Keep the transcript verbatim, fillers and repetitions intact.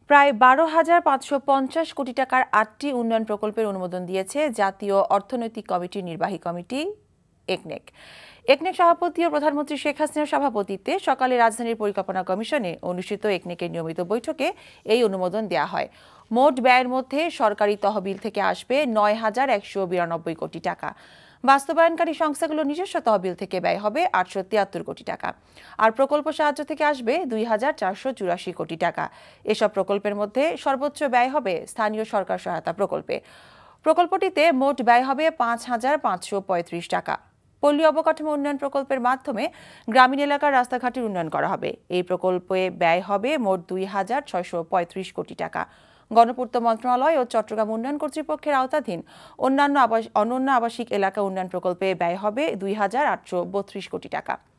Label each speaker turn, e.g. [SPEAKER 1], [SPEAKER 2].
[SPEAKER 1] প্রায় বারো হাজার পাঁচশো পঞ্চাশ কোটি টাকার আটটি উন্নয়ন প্রকল্পের অনুমোদন দিয়েছে জাতীয় অর্থনৈতিক কমিটির নির্বাহী কমিটি একনেক। একনেক সভাপতি ও প্রধানমন্ত্রী শেখ হাসিনার সভাপতিত্বে সকালে রাজধানীর পরিকল্পনা কমিশনে অনুষ্ঠিত একনেকের নিয়মিত বৈঠকে এই অনুমোদন দেওয়া হয়। মোট ব্যয়ের মধ্যে সরকারি তহবিল থেকে আসবে নয় হাজার একশো বিরানব্বই কোটি টাকা। বাস্তবায়নকারী সংস্থাগুলোর নিজস্ব তহবিল থেকে ব্যয় হবে আটশো তিয়াত্তর কোটি টাকা, আর প্রকল্প সাহায্য থেকে আসবে দুই হাজার চারশো চুরাশি কোটি টাকা। এসব প্রকল্পের মধ্যে সর্বোচ্চ ব্যয় হবে স্থানীয় সরকার সহায়তা প্রকল্পে। প্রকল্পটিতে মোট ব্যয় হবে পাঁচ হাজার পাঁচশো পঁয়ত্রিশ টাকা। পল্লী অবকাঠামো উন্নয়ন প্রকল্পের মাধ্যমে গ্রামীণ এলাকার রাস্তাঘাটের উন্নয়ন করা হবে। এই প্রকল্পে ব্যয় হবে মোট দুই হাজার ছয়শো পঁয়ত্রিশ কোটি টাকা। গণপূর্ত মন্ত্রণালয় ও চট্টগ্রাম উন্নয়ন কর্তৃপক্ষের আওতাধীন অন্যান্য অনন্য আবাসিক এলাকা উন্নয়ন প্রকল্পে ব্যয় হবে দুই হাজার আটশো বত্রিশ কোটি টাকা।